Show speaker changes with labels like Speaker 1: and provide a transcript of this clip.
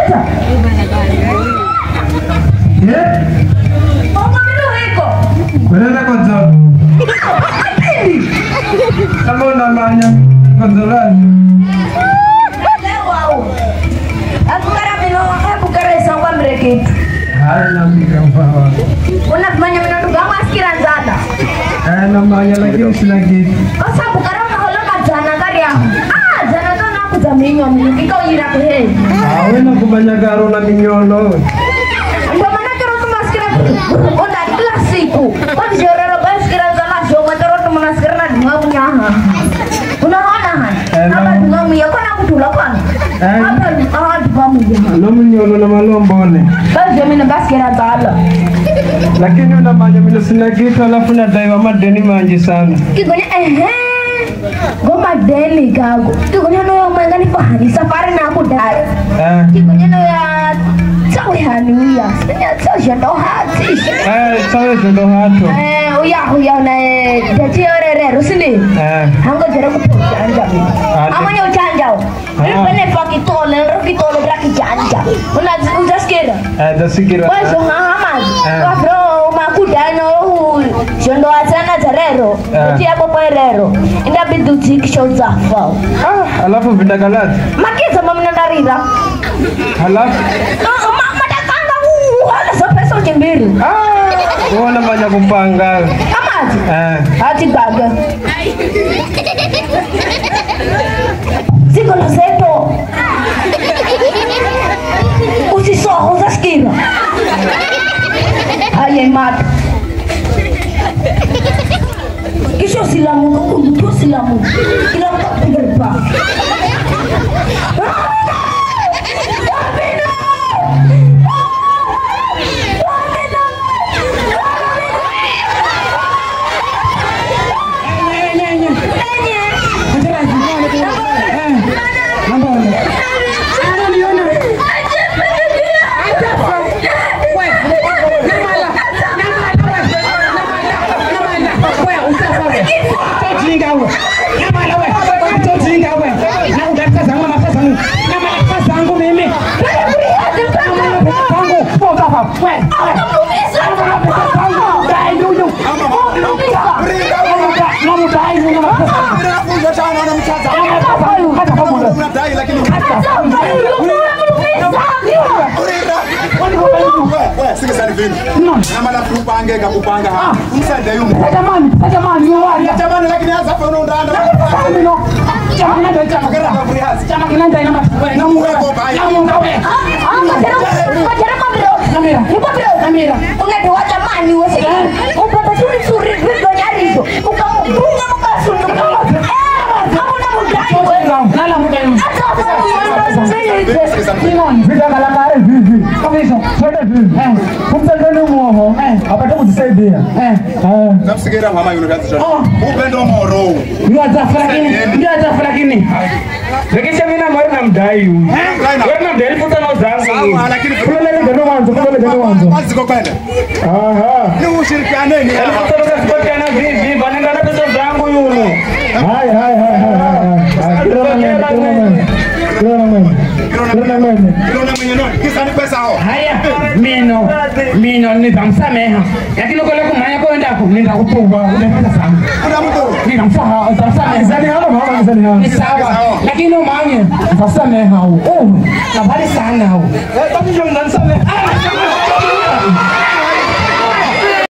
Speaker 1: Eta. Ngomong dulu Eko.
Speaker 2: Bener konsul. Kamu namanya konsulan.
Speaker 1: Wow. Aku karesa kwa mreketi.
Speaker 2: Namanya kampau.
Speaker 1: Unafanya mnanuga maskira zana.
Speaker 2: Namanya lagi usilagi.
Speaker 1: Kosa bukara maholo majana kari yangu. Jana to na kuzaminyo mnukiko ira kuhe.
Speaker 2: Awe na kubanyagaro na minyono.
Speaker 1: Ndio maana kero tumaskira. Onda kila siku. Wadi jorero baskira zana shoma tero tumaskira na dunga punyaha. Unaona haya? Hapa dunga mya kona kutula kwana. Hapa dupamu jaha.
Speaker 2: Lo minyono na malombone.
Speaker 1: Basi mimi baskira zala.
Speaker 2: Lakini unamanya mimi sina kitu alafu nadaiwa madeni manji sana.
Speaker 1: Kikonya goma deni gago. Kikonya no yang mangani pahani safari na aku dai. Kikonya no ya cawe hanuya. Senya cawe jondo hati.
Speaker 2: Cawe jondo hati.
Speaker 1: Uya na jadi orere rusini. Hango jere ku janja. Amanya ujanja. Bene pakitole, rokitole braki janja. Una skera.
Speaker 2: Dasikira.
Speaker 1: Wewe hamad. Wafro makudano jondo atana jarero. Tia popo erero. Inda biduti kishoza fao.
Speaker 2: Alafu vidagalati.
Speaker 1: Makiza mama ndarira.
Speaker 2: Alafu
Speaker 1: madakanga wala so pesa kimbiri.
Speaker 2: Wala manya kupanga.
Speaker 1: Amazi. Ati gaga. Ziko la seto. Usisoho za skina. Aye mat. Kisho silamu kudu silamu. Kila mtu berba.
Speaker 3: Namala kupanga kupanga ha umsende yumo
Speaker 1: Jamani
Speaker 3: jamani lakini hasa fa unaondana
Speaker 1: chama kinanda ina matwe
Speaker 3: na muweko bai
Speaker 1: na mungawe kamera unatoa jamani wewe upata suri vipi nyarizo ukampunga mkasunduka hamuna mudai nala mudai Simon vidagala kare vivi kabisa sote vivi kumtendeni muoho apate kujisaidia
Speaker 3: namsigira mama yunikazi upendo moro
Speaker 1: ndio atafu lakini
Speaker 2: Lekisha mina mwari na mdai yu. Mwari na mdai futa na zangu.
Speaker 3: Lakini
Speaker 2: kulele gano wanzo.
Speaker 3: Wazi kwa kwenda. Ni ushirikianeni.
Speaker 2: Kutoka spoti ana vivi banengana pesa zangu yuno. Hai.
Speaker 3: Kirona mwenye noni. Kisa ni pesa hao.
Speaker 1: Haya mino nitamsameha. Lakini kule kumanya kwenda nitakutuba unapata sana.
Speaker 3: Kuna mtu
Speaker 1: nitamsameha. Ni sawa. Lakini umanye nitasameha. Nabali sana.
Speaker 2: Tapi jangan sampai.